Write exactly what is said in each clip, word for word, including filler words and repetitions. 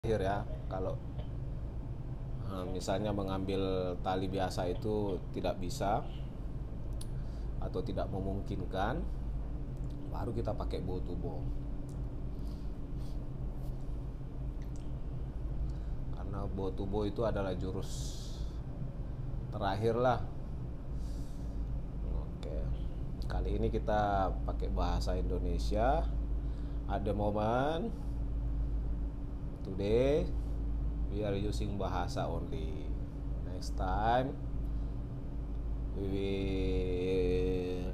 Akhir ya, kalau eh, misalnya mengambil tali biasa itu tidak bisa atau tidak memungkinkan, baru kita pakai bow to bow. Karena bow to bow itu adalah jurus terakhir lah. Oke, kali ini kita pakai bahasa Indonesia. Ada momen today we are using bahasa only. Next time we will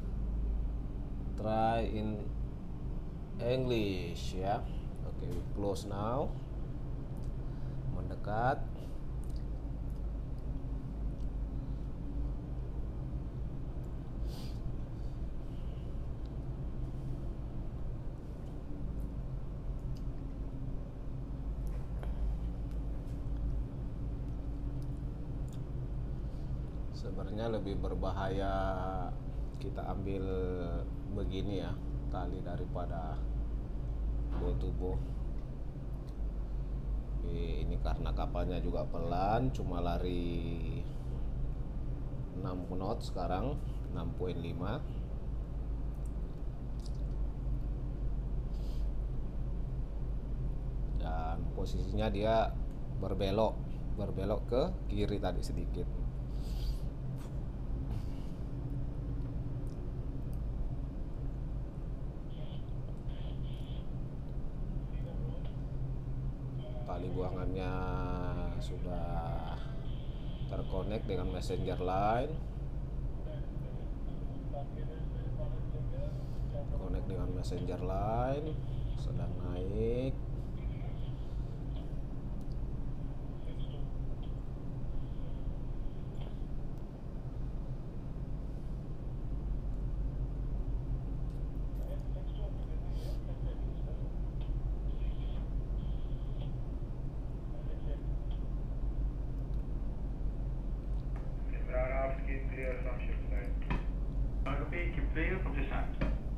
try in English ya. Oke, we close now. Mendekat. Sebenarnya lebih berbahaya kita ambil begini ya, tali daripada bow to bow. Tapi ini karena kapalnya juga pelan, cuma lari enam knot sekarang, enam koma lima. Dan posisinya dia berbelok, berbelok ke kiri tadi sedikit. Tali buangannya sudah terkonek dengan messenger line, connect dengan messenger line, sedang naik. Keep clear from ship side. Copy, keep clear from the side.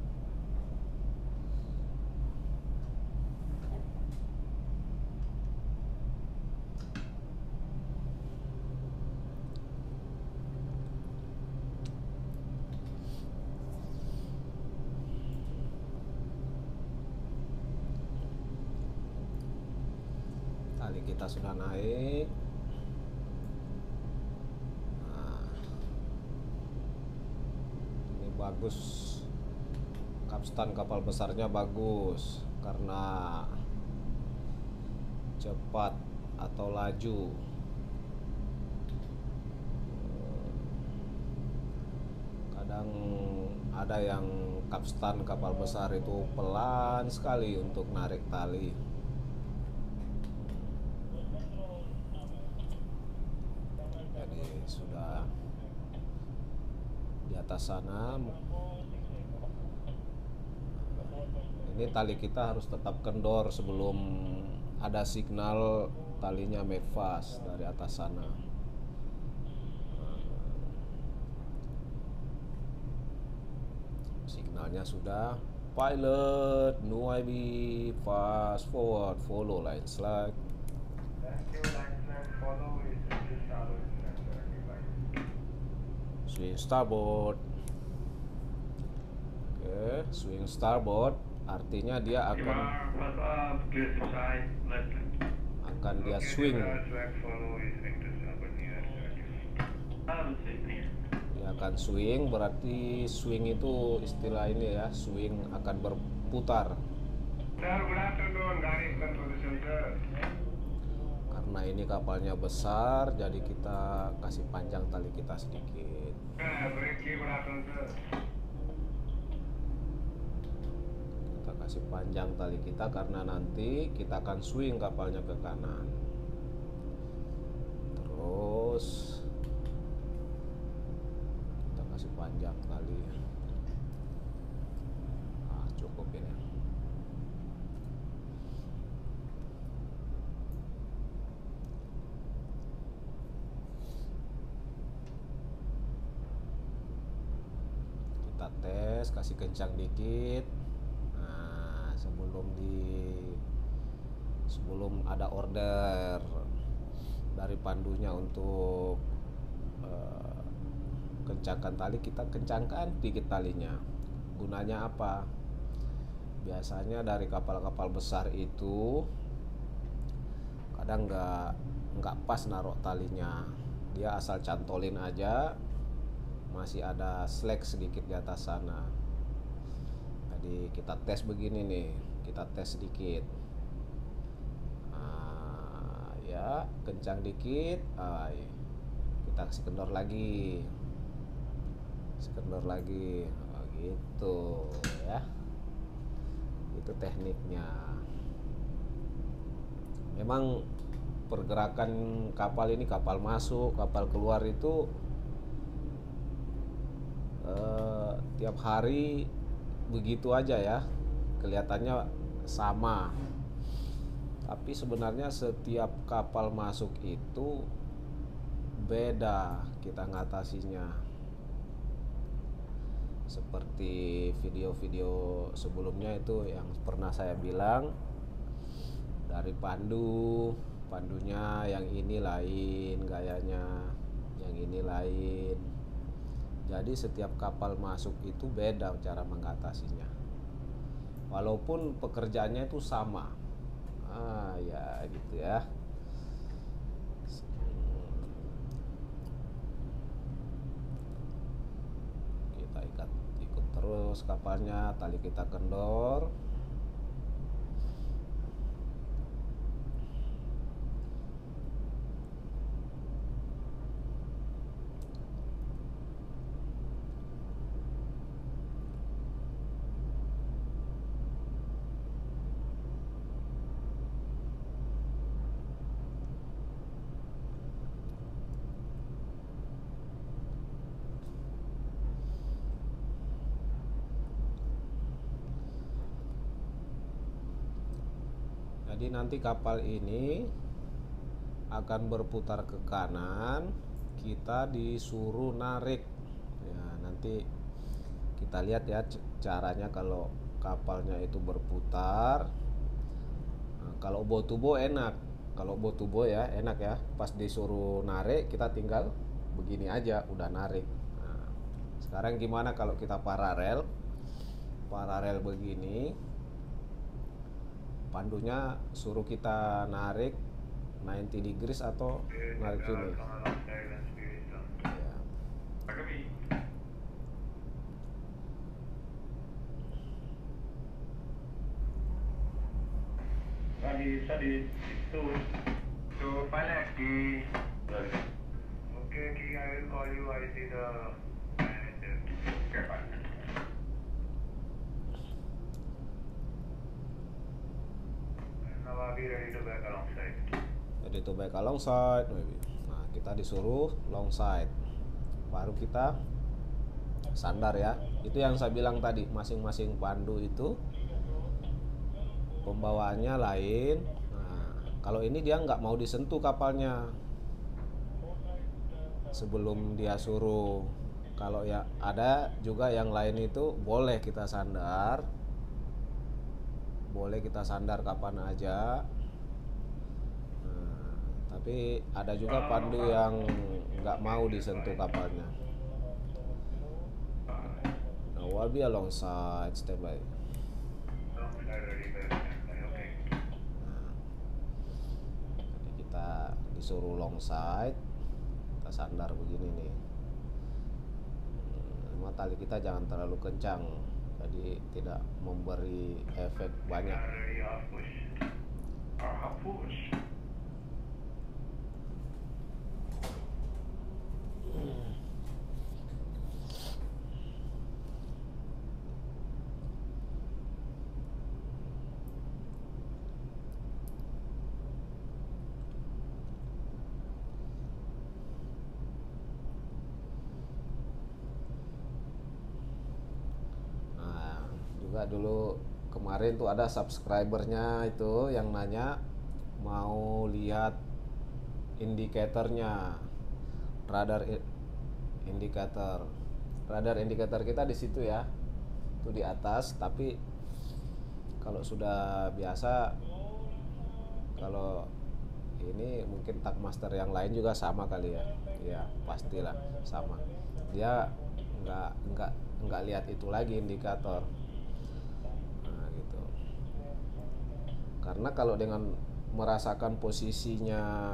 Tali kita sudah naik. Bagus, kapstan kapal besarnya bagus karena cepat atau laju. Kadang ada yang kapstan kapal besar itu pelan sekali untuk narik tali. Jadi sudah di atas sana. Ini tali kita harus tetap kendor sebelum ada signal talinya made fast dari atas sana. Signalnya sudah. Pilot, no I B, fast forward, follow line slack. Thank you, line flag, follow is reduce shallow instructor device. Swing starboard. Oke, swing starboard artinya dia You akan are fast up, clear ship side, left left. akan dia Okay, swing. Liberal flag, follow is reduce shallow near thirty. I will say clear. Dia akan swing, berarti swing itu istilah ini ya, swing akan berputar. Sir, good afternoon, guiding control center. Karena ini kapalnya besar, jadi kita kasih panjang tali kita sedikit. Uh, break key, good afternoon, sir. Kita kasih panjang tali kita karena nanti kita akan swing kapalnya ke kanan. Terus kita kasih panjang tali. Ah, cukup ini. Kita tes, kasih kencang dikit. Nah, sebelum di sebelum ada order dari pandunya untuk uh, kencangkan tali, kita kencangkan dikit talinya. Gunanya apa? Biasanya dari kapal-kapal besar itu kadang nggak nggak pas naruh talinya, dia asal cantolin aja, masih ada slack sedikit di atas sana. Jadi kita tes begini nih, kita tes sedikit, nah, ya kencang dikit, ah, kita kasih kendor lagi, kasih kendor lagi, oh, gitu ya. Itu tekniknya. Memang pergerakan kapal ini, kapal masuk, kapal keluar itu eh, tiap hari begitu aja ya, kelihatannya sama. Tapi sebenarnya setiap kapal masuk itu beda kita ngatasinya. Seperti video-video sebelumnya itu yang pernah saya bilang, dari pandu, pandunya yang ini lain gayanya, yang ini lain. Jadi setiap kapal masuk itu beda cara mengatasinya, walaupun pekerjaannya itu sama. Ah ya gitu ya. Kita ikat ikut terus kapalnya, tali kita kendor. Jadi nanti kapal ini akan berputar ke kanan, kita disuruh narik. Ya, nanti kita lihat ya caranya kalau kapalnya itu berputar. Nah, kalau botubo enak, kalau botubo ya enak ya. Pas disuruh narik kita tinggal begini aja, udah narik. Nah, sekarang gimana kalau kita paralel? Paralel begini. Pandunya suruh kita narik sembilan puluh degrees atau narik sini. Ya. Tadi tadi itu So finally di okay, Ki, I will call you. I see the manager. okay, fine. Now are we ready to back alongside? Jadi to back alongside. Nah, kita disuruh longside. Baru kita sandar ya. Itu yang saya bilang tadi, masing-masing pandu itu pembawaannya lain. Nah, kalau ini dia nggak mau disentuh kapalnya sebelum dia suruh. Kalau ya ada juga yang lain itu boleh kita sandar, boleh kita sandar kapan aja. Nah, tapi ada juga pandu yang nggak mau disentuh kapalnya. Now we'll be alongside, standby. Alongside ready back standby. Okay. Nah, jadi kita disuruh longside, kita sandar begini nih. Cuma tali kita jangan terlalu kencang, jadi tidak memberi efek banyak. Are ready half push. Our half push. Nah, juga dulu kemarin tuh ada subscribernya itu yang nanya mau lihat indikatornya, radar i- indikator, radar indikator kita di situ ya, itu di atas. Tapi kalau sudah biasa Kalau ini mungkin tak master yang lain juga sama kali ya. Ya pastilah sama. Dia nggak nggak nggak lihat itu lagi indikator. Nah, gitu. Karena kalau dengan merasakan posisinya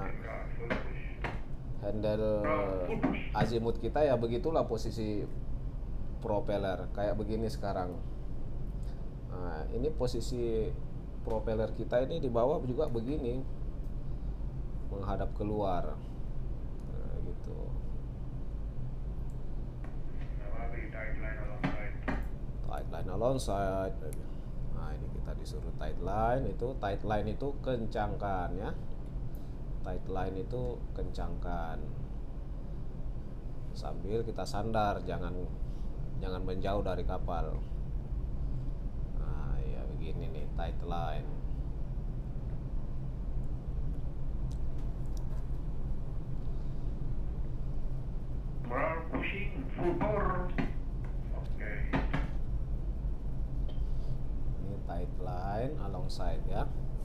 handle azimut kita, ya begitulah posisi propeller kayak begini sekarang. Nah, ini posisi propeller kita ini di bawah juga begini, menghadap keluar. Nah, gitu. Tight line alongside. Tight line alongside. Nah, ini kita disuruh tight line. Itu tight line itu kencangkan ya. Tight line itu kencangkan. Sambil kita sandar, jangan jangan menjauh dari kapal. Nah, ya begini nih tight line. We're pushing full power. Okay. Ini tight line alongside ya.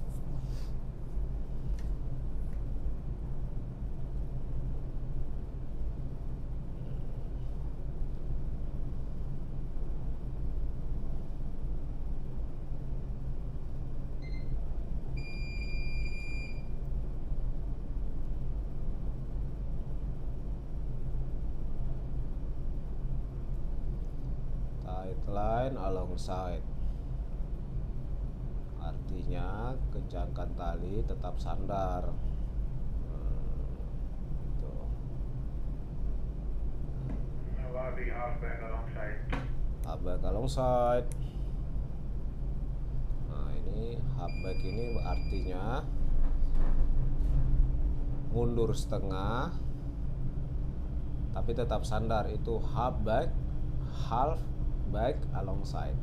Tight line alongside. Artinya kencangkan tali, tetap sandar. Hmm, tuh. Wabi halfback alongside. Halfback alongside. Nah, ini halfback ini artinya mundur setengah tapi tetap sandar. Itu halfback, half back alongside.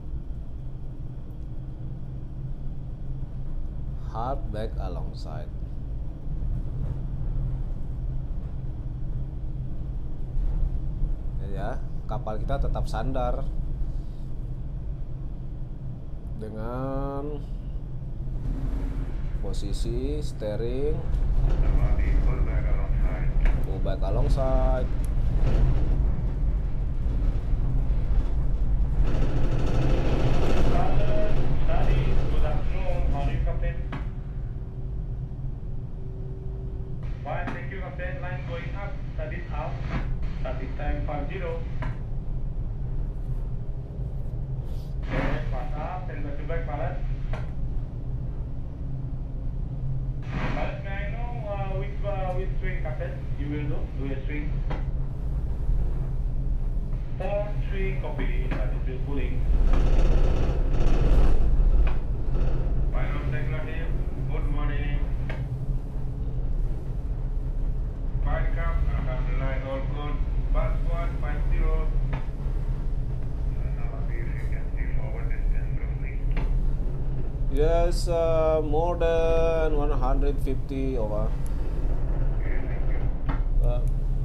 Half back alongside. Ya, kapal kita tetap sandar dengan posisi steering Wabi fullback alongside. full back alongside. Study, good afternoon. How are you, Captain? Fine, thank you, Captain. Line going up. Study up. Study time five zero. Okay, pass up. Send back to back, pilot. Pilot, may I know uh, which uh, which swing, Captain, you will do? Do a swing. Four, three, copy. That is still pulling. Final signal here. Good morning. Fine, Cap. Alhamdulillah, all good. Bus one, five zero. Now, see if you can see forward distance roughly. Yes, uh, more than one hundred fifty over. Okay, thank you. Uh,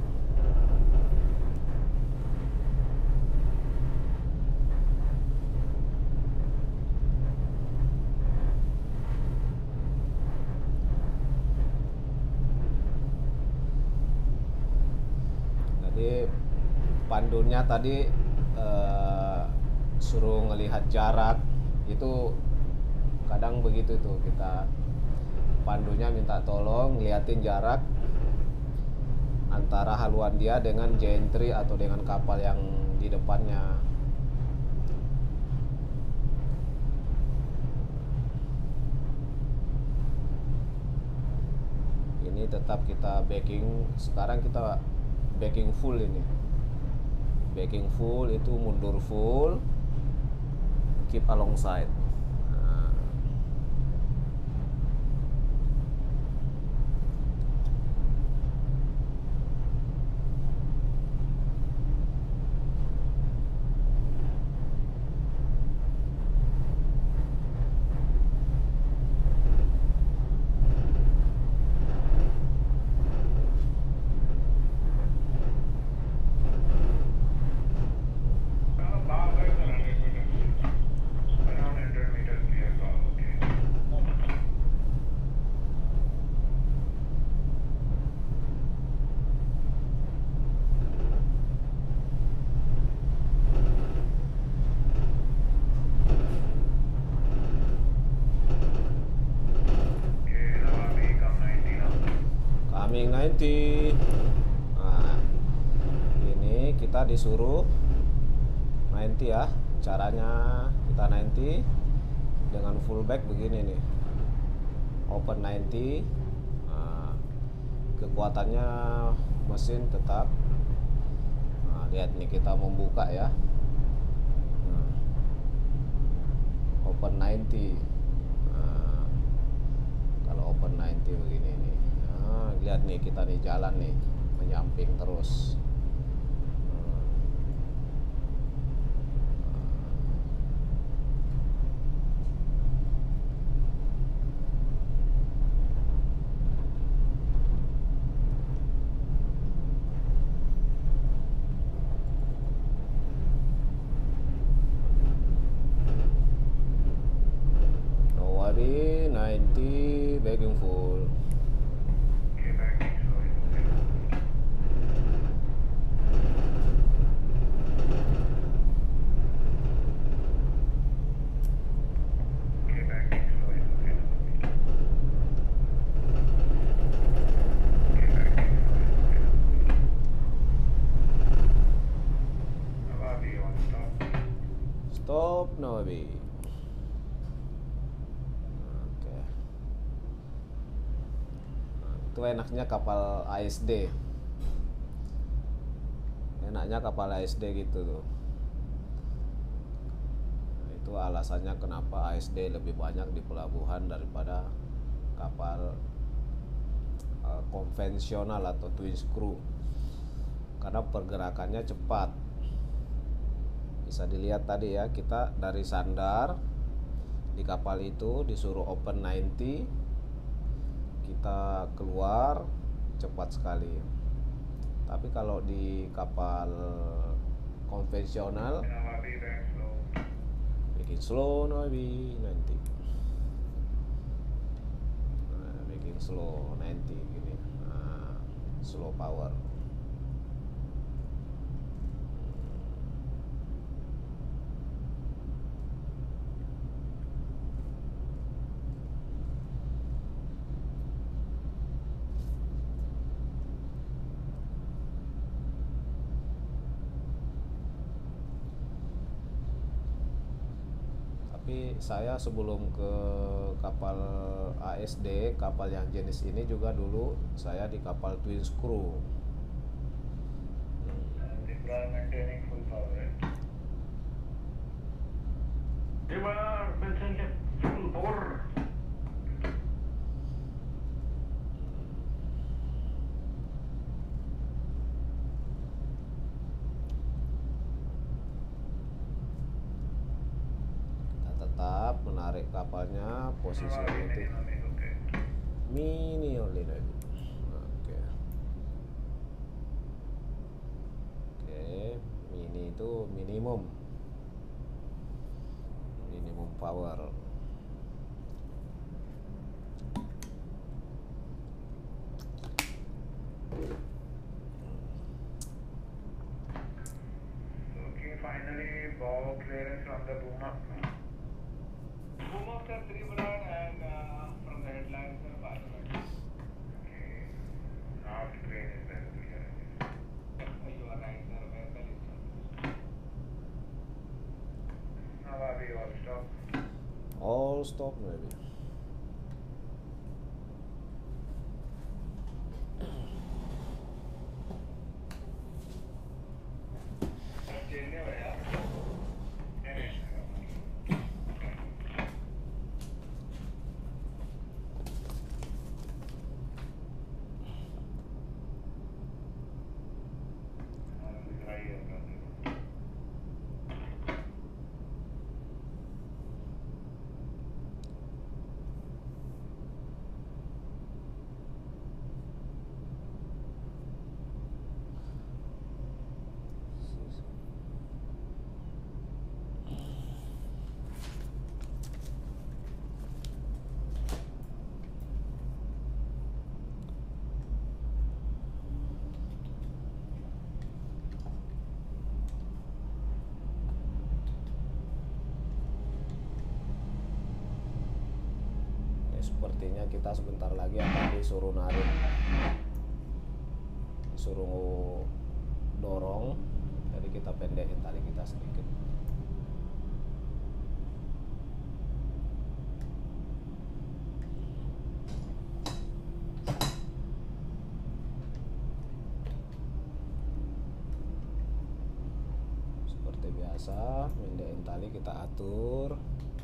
Jadi pandunya tadi eh, suruh ngelihat jarak, itu kadang begitu tuh, kita pandunya minta tolong ngeliatin jarak antara haluan dia dengan gantry atau dengan kapal yang di depannya. Ini tetap kita backing, sekarang kita backing full ini. Backing full itu mundur full, keep alongside. Nah. Uh, Bob, there's a little bit of around one hundred incoming sembilan puluh. Nah, ini kita disuruh sembilan puluh ya. Caranya kita sembilan puluh dengan fullback begini nih. Open sembilan puluh. Nah, kekuatannya mesin tetap. Nah, lihat nih kita membuka ya. Nah, open sembilan puluh. Nah, kalau open sembilan puluh begini nih. Nah, lihat nih kita nih jalan nih menyamping terus. Nowari sembilan puluh backing full. Okay, backing slow is okay. Okay, backing slow is okay. Okay, backing slow is okay. Nawabi on stop. Stop Nawabi. Oke. Nah, itu enaknya kapal A S D. Enaknya kapal A S D gitu tuh. Nah, itu alasannya kenapa A S D lebih banyak di pelabuhan daripada kapal uh, konvensional atau twin screw. Karena pergerakannya cepat. Bisa dilihat tadi ya, kita dari sandar di kapal itu disuruh open sembilan puluh, kita keluar cepat sekali. Tapi kalau di kapal konvensional Nawabi back slow. bikin slow Nawabi nanti. Nah, bikin slow nanti gini. Nah, slow power. Tapi saya sebelum ke kapal A S D, kapal yang jenis ini juga dulu saya di kapal twin screw. Deploy maintaining full power, right? Deploy maintaining full power. Kita tetap menarik kapalnya posisi Nawabi itu minimum is okay. mini only lagi. Oke. Oke, mini itu minimum. Minimum power. Okay, finally, bow clearance from the boom up. Boom ups are three broad and uh, from the headlines are five broad. Okay. North crane is very clear. You are right, sir. Vehicle is Nawabi all stop. All stop maybe. चलने भैया Sepertinya kita sebentar lagi akan disuruh narik suruh dorong, jadi kita pendekin tali kita sedikit. Seperti biasa, pendekin tali kita atur.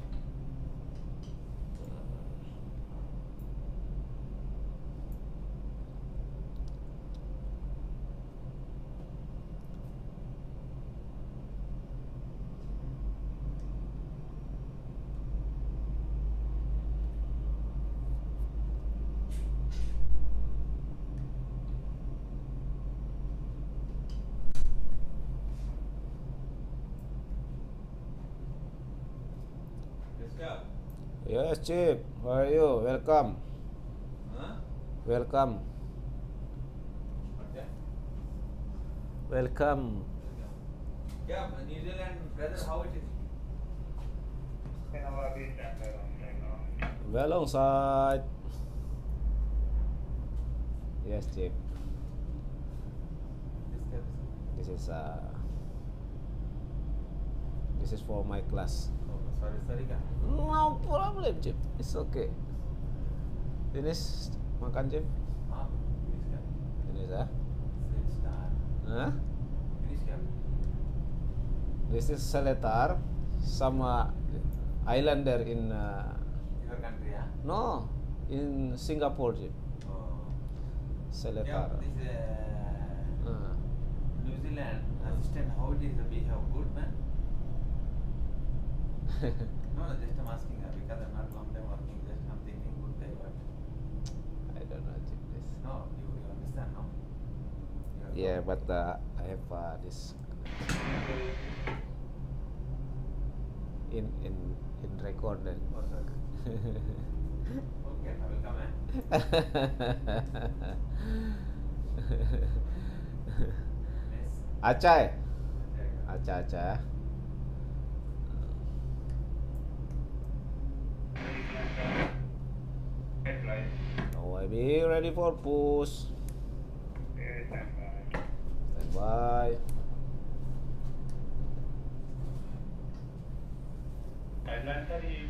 Yes, Chief. How are you? Welcome. Huh? Welcome. Okay. Welcome. Yeah, New Zealand weather, how it is? In our base standard on right now. Well on side. Yes, Chief. This caps. This is uh this is for my class. Oh, sorry, sorry, ka. No problem, Chief. It's okay. Finish makan, Chief. Ah, finish cap. Finish, ah? Set star. Huh? Finish cap. This is Seletar, sama islander in uh, Your country, ah? no, in Singapore, Chief. Oh. Seletar. Yeah, this uh, Uh, New Zealand assistant, how it is? We have good man. No, no, just I'm asking her because I'm not long time working. Just I'm thinking good guy, but I don't know, Chief. This. no, you, you understand, no? You are Yeah, good. but uh, I have uh, this in in in record then. Oh, sorry. Okay, I will come. Eh? Yes. Acai, Okay. acai, acai. Yes, right. Now I be ready for push. Yes, stand by. Stand by. Guidelines are the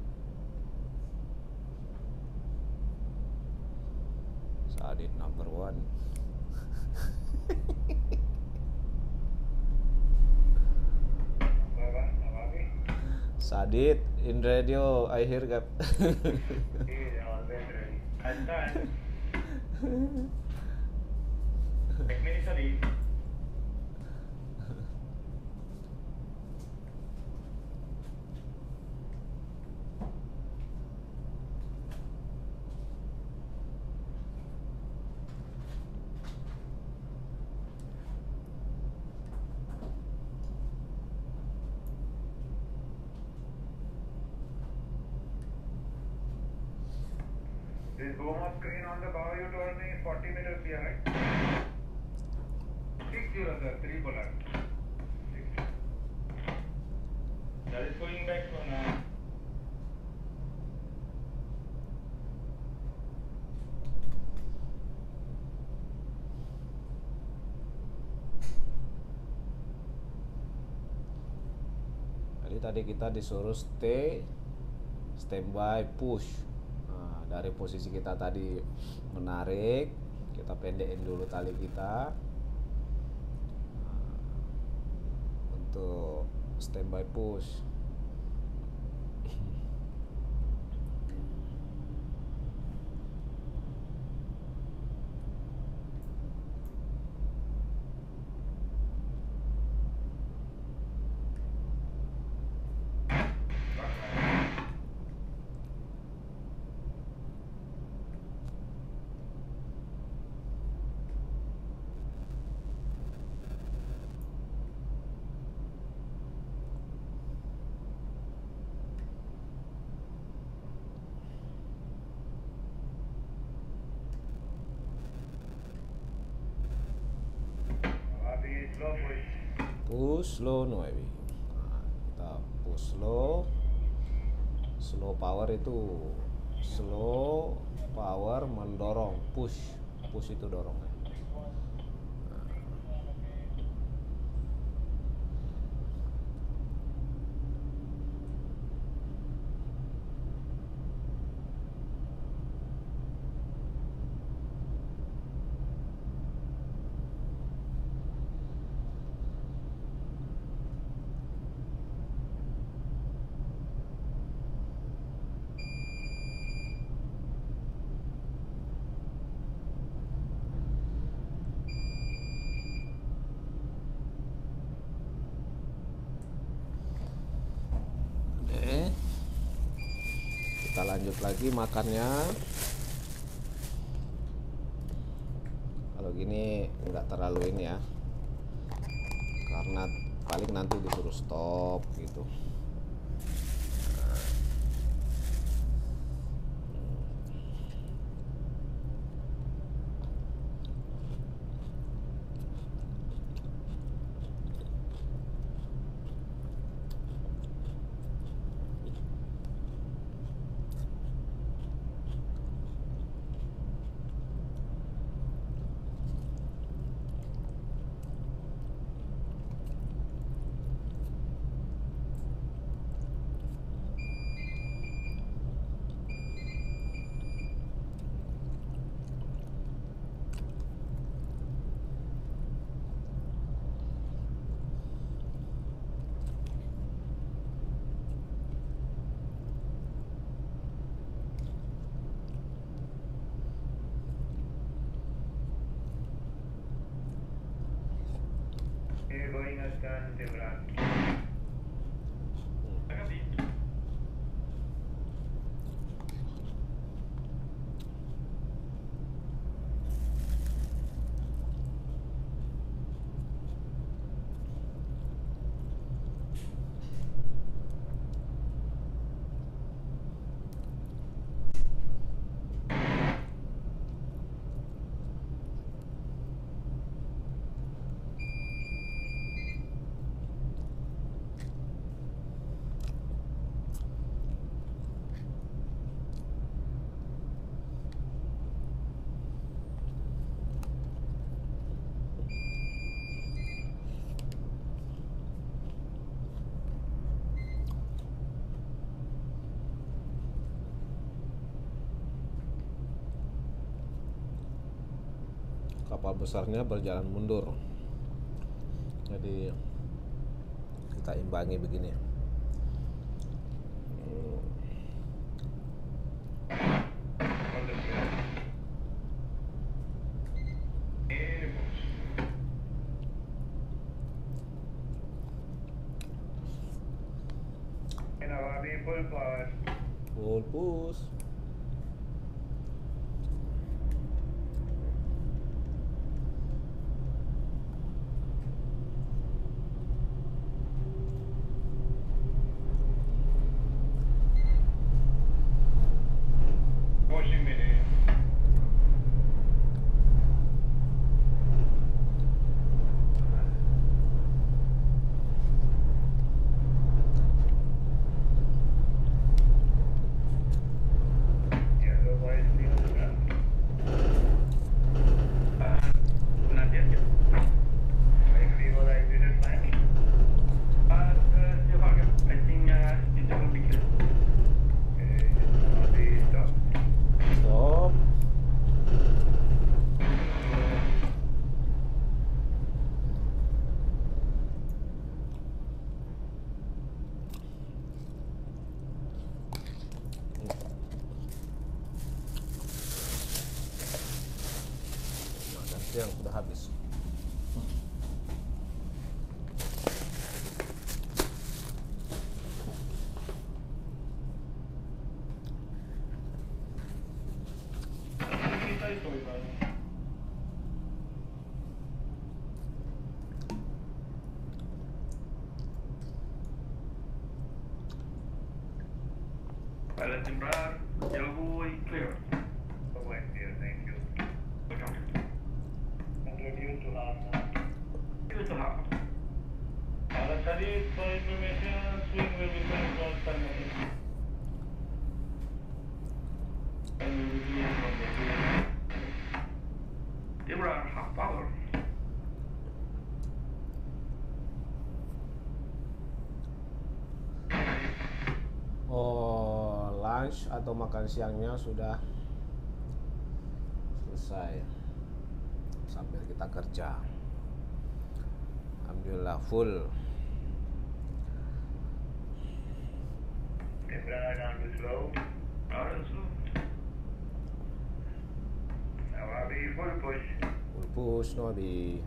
Sadit number one. Number one, Navabi. Sadit in radio. I hear gap. He is always ready. understand. Technically, This Goma screen on the bow you told me is forty meters clear, right? Six zero, sir. Three polar. Six. that is going back to now. Jadi tadi kita disuruh stay, standby, push. Nah, dari posisi kita tadi menarik, kita pendekin dulu tali kita. Nah, untuk standby push. Navabi is slow push. Push slow nueve. Nah, kita push slow. Slow power itu slow power mendorong, push. Push itu dorong. lanjut lagi makannya. Kalau gini nggak terlalu ini ya, karena paling nanti disuruh stop gitu. You're going astern, Timran. Kapal besarnya berjalan mundur, jadi kita imbangi begini. Hmm. On the trail. Airports. In Awabi, full power. Full push. Washing machine. Yellow, white, green, red. Not yet, yet. White, green, or exited fine. Uh, uh, still hard. I think uh, it will be good. Okay, Awabi, stop. Stop. Makan siang sudah habis. Kita itu ibaratnya. Pilot Timran, yellow boy, clear. Oh, white, dear, thank you. Welcome. And reduce to half now. Itu half. Pilot tadi for information, swing will be twenty knots per minute. And we will be in on the field. Timran, half power. Oh, lunch atau makan siangnya sudah selesai sambil kita kerja. Alhamdulillah full. Timran, down to slow. Power and slow. Awabi, full push. Full push Nobi.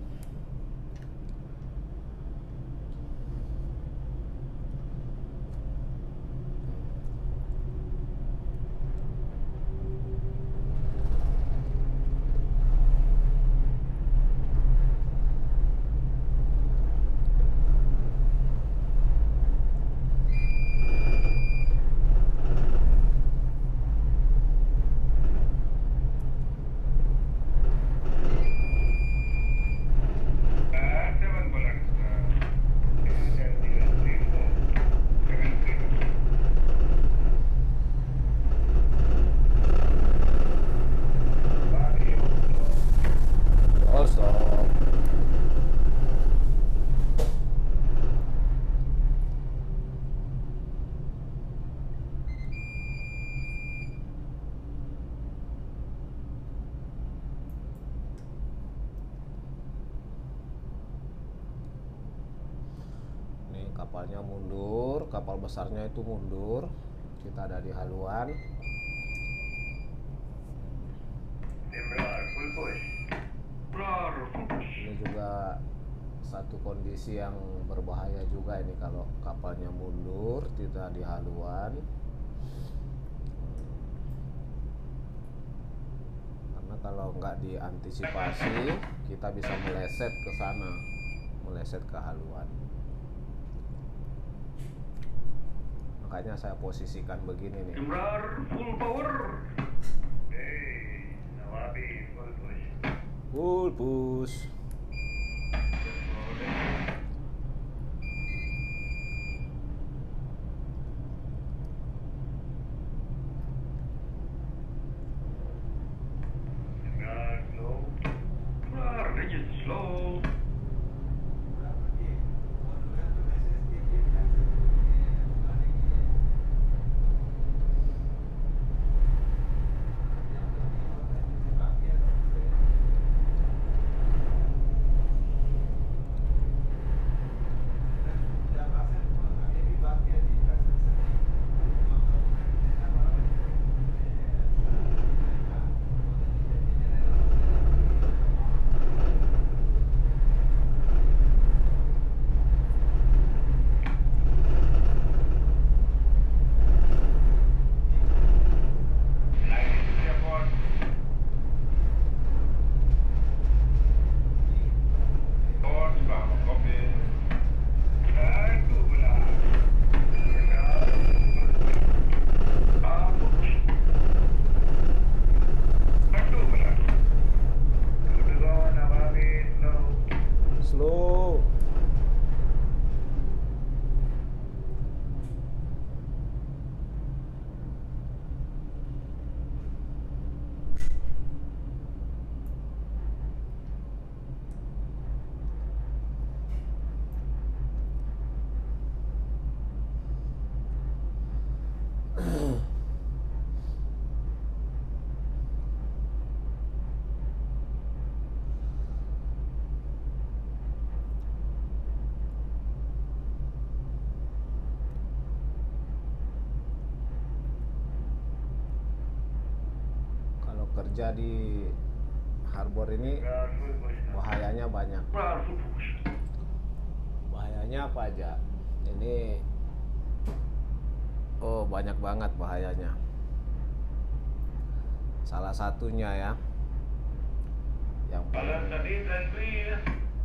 kapalnya mundur, kapal besarnya itu mundur. Kita ada di haluan. Embraer, full push. Embraer, full push. Ini juga satu kondisi yang berbahaya juga ini kalau kapalnya mundur, tidak di haluan. Karena kalau nggak diantisipasi, kita bisa meleset ke sana, meleset ke haluan. Makanya saya posisikan begini nih. Embraer, full power. Hey, Nawabi, full push. Full push. Embraer, slow. Embraer, rigid, slow. Slow. Kalau kerja di harbor ini Embraer, full push now. bahayanya banyak. Embraer, full push. Bahayanya apa aja? Ini oh banyak banget bahayanya. Salah satunya ya, yang Balance paling tadi, trend clear.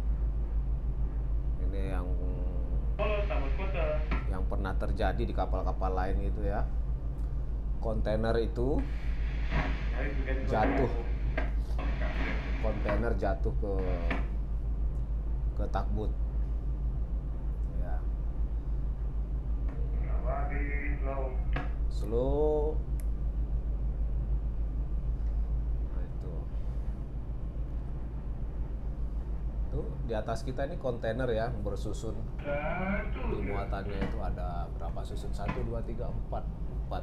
ini yang Follow, tambah kota. yang pernah terjadi di kapal-kapal lain itu ya. Kontainer itu jatuh, kontainer jatuh ke ke takbut. Ya, Nawabi, slow. slow. Nah, itu. Tuh di atas kita ini kontainer ya bersusun. Di muatannya itu ada berapa susun? Satu, dua, tiga, empat, empat,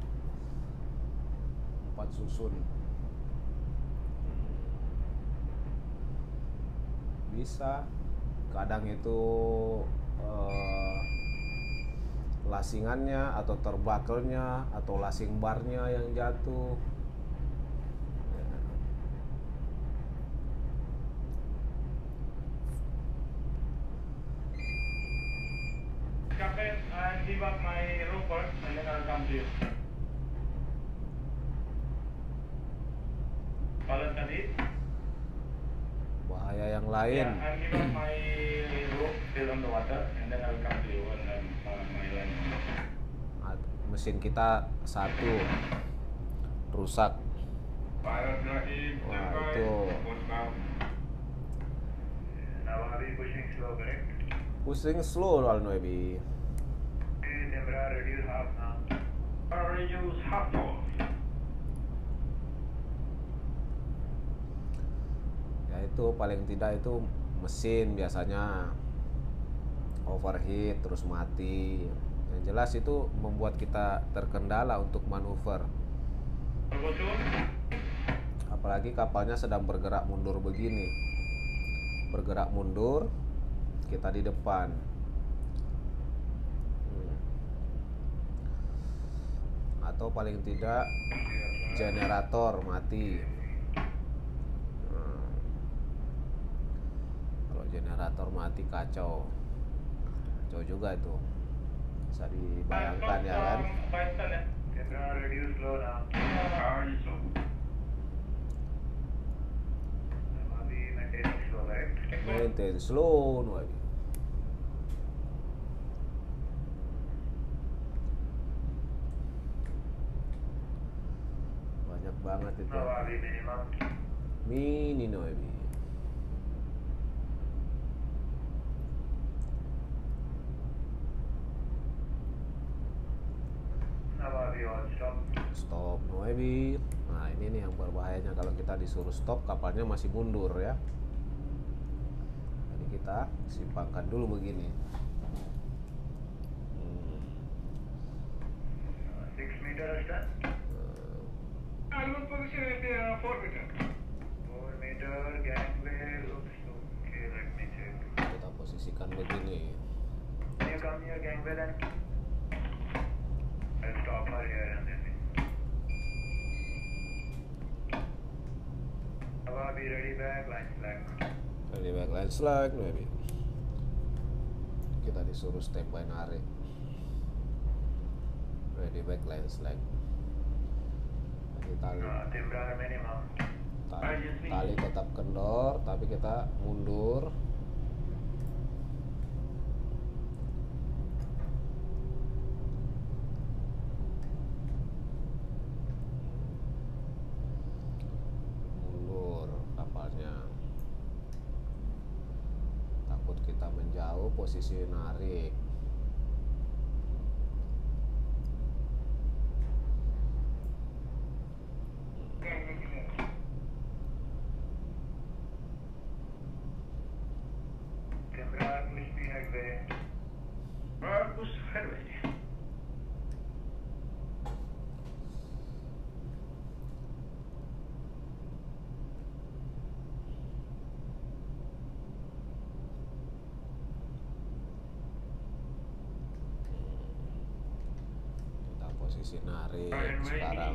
empat susun. Bisa. Kadang itu eh, lasingannya atau terbakelnya atau lasing barnya yang jatuh. Ya. Captain, I give up my roper and then I'll come to you. Balance tadi. Bahaya yang lain. Yeah, I'll give up my rope still on the water and then I'll come to you when I'm on my line. At- Mesin kita satu rusak. Pilot ready, Wah, stand by, itu. course now. Nawabi pushing slow, correct? Pusing slow Al Nuebi. Please, Embraer, reduce half now. I'll reduce half power. Ya itu paling tidak itu mesin biasanya overheat terus mati. Yang jelas itu membuat kita terkendala untuk manuver. Pergosur. Apalagi kapalnya sedang bergerak mundur begini. Bergerak mundur, kita di depan. atau paling tidak generator mati. Nah, kalau generator mati kacau, kacau juga itu, bisa dibayangkan ya kan. Kendra, reduce slow now. Navadi, maintaining slow, right? Maintain slow lagi. Banyak banget itu. Navadi, minimum. Mini Noebi. Navadi, all stop. Stop Noebi. Nah ini nih yang berbahayanya kalau kita disuruh stop, kapalnya masih mundur ya. Jadi kita simpangkan dulu begini. Hmm. Six meter stand. Album position at uh, four meter. Four meter gangway looks okay. Let me check. Kita posisikan begini. Can you come here, gangway then? I'll stop her here and then. Navadi, ready back, line slack. Ready back line slack Noebi. Kita disuruh standby narik. Ready back line slack. Jadi tali, Uh, Timbra minimum. tali, tali tetap kendor, tapi kita mundur. Mundur kapalnya. Takut kita menjauh, posisi narik. Timbra, push me headway. Push headway. Kita posisi narik sekarang.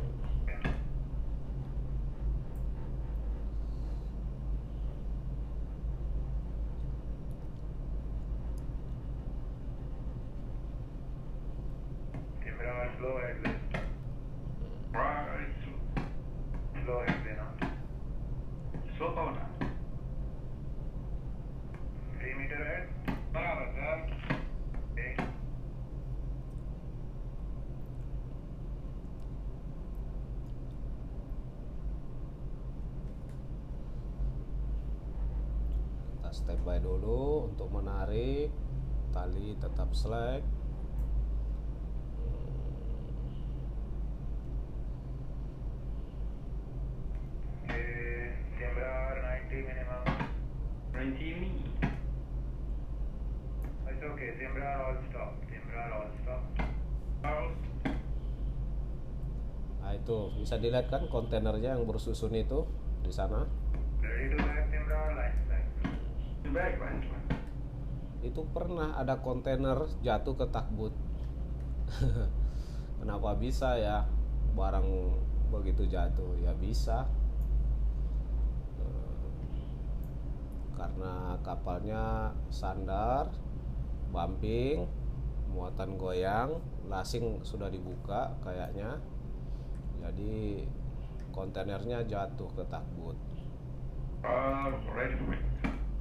Timbra, slow headway. Right. Slow headway now. Slow power now. Three meter ahead. बराबर sir. Okay. Kita standby dulu untuk menarik. Tali tetap slack. Okay. Timbra, ninety minimum. ninety me. It's okay. Timbra, all stop. Timbra, all stop. Out. Nah itu bisa dilihat kan kontainernya yang bersusun itu di sana. Ready to back, Timbra, line slack. Back line. Itu pernah ada kontainer jatuh ke takbut. Kenapa bisa ya barang begitu jatuh? Ya bisa. Eh, Karena kapalnya sandar, bumping, muatan goyang, lasing sudah dibuka kayaknya. Jadi kontainernya jatuh ke takbut. Uh, ready to wait.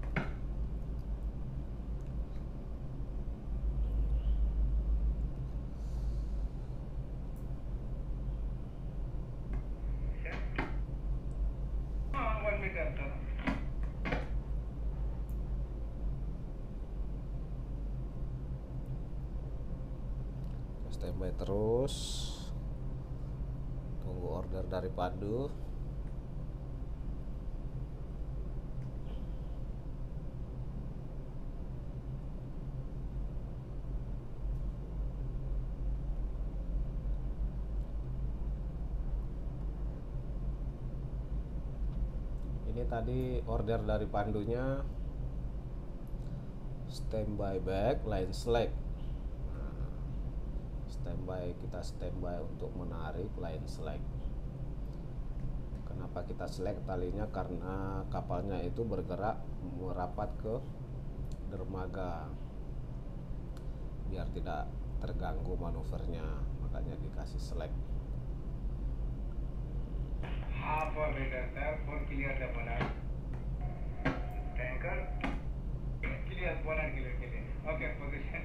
Ah, one meter sir. Standby terus, tunggu order dari Padu. Ini tadi order dari Pandunya standby back line slack. Nah, standby, kita standby untuk menarik line slack. Kenapa kita select talinya? Karena kapalnya itu bergerak merapat ke dermaga biar tidak terganggu manuvernya, makanya dikasih select. Half a meter, sir, for clear the bonnet. Tanker, clear, bonnet clear, clear. Okay, position.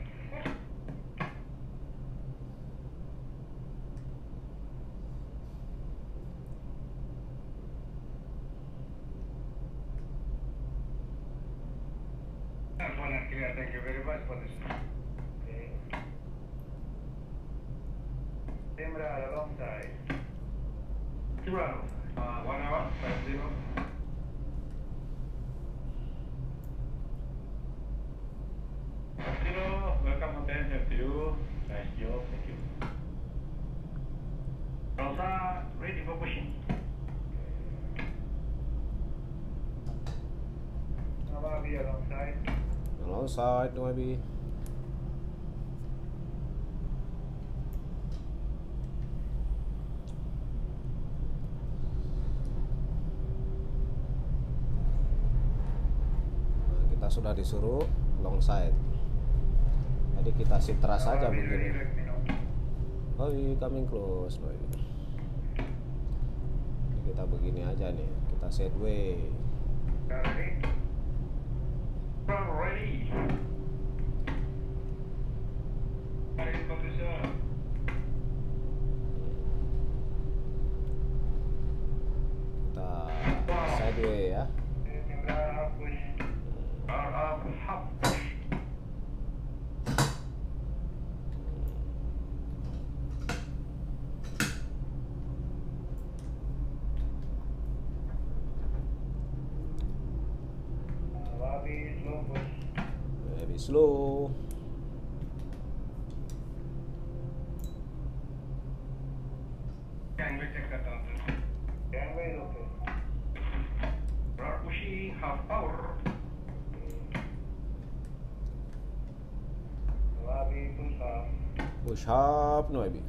Bonnet clear, thank you very much, position. Okay. Simran alongside. Simran, uh, one hour, five zero. Zero, welcome on ten, thank you. Nice job, thank you. Rosa, ready for pushing. Nawabi alongside. Alongside maybe. Nah, kita sudah disuruh longside. Jadi kita sitra saja Nawabi ready, begini. let me know. Oh, we coming close, no. Ini kita begini aja nih. Kita sideways. Ready? Simran, ready. Ready position. Kita sideways ya. Simran, half push. R up, half push. Nawabi slow push. Maybe slow. Gangway check that out. Gangway is okay. Start pushing, half power. Nawabi push half. Push up, no maybe.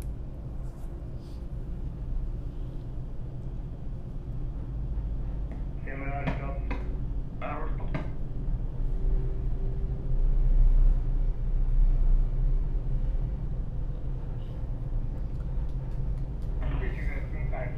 Simran stop. Power stop. Pitching is being tight.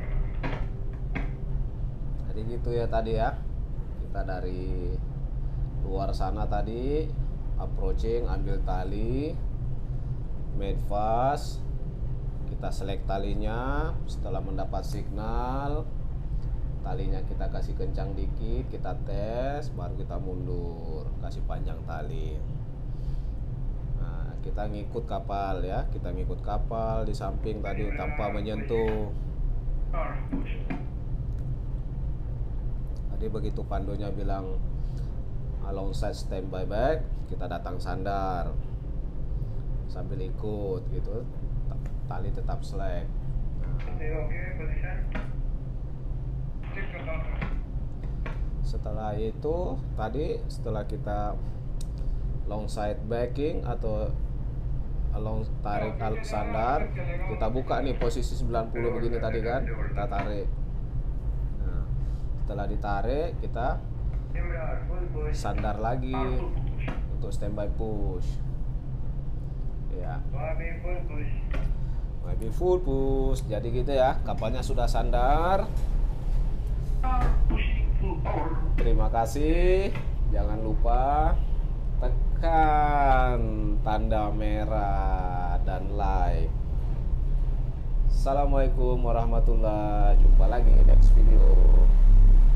Jadi gitu ya tadi ya. Kita dari luar sana tadi approaching, ambil tali, made fast, kita select talinya. Setelah mendapat signal, talinya kita kasih kencang dikit, kita tes, baru kita mundur, kasih panjang tali. Nah, kita ngikut kapal ya, kita ngikut kapal di samping tadi tanpa menyentuh. Start push. Tadi begitu pandonya bilang alongside standby back, kita datang sandar sambil ikut gitu, tali tetap slack. Stay okay, position. Check the counter. Setelah itu tadi setelah kita longside backing atau along tarik al sandar, kita buka nih posisi sembilan puluh begini tadi kan, kita tarik. Nah, setelah ditarik kita Simran full push. sandar lagi Power push. untuk standby push. Ya, Nawabi full push. maybe full push. Jadi gitu ya, kapalnya sudah sandar. Start pushing full power. Terima kasih. Jangan lupa tekan tanda merah dan like. Assalamualaikum warahmatullahi wabarakatuh. Jumpa lagi di next video.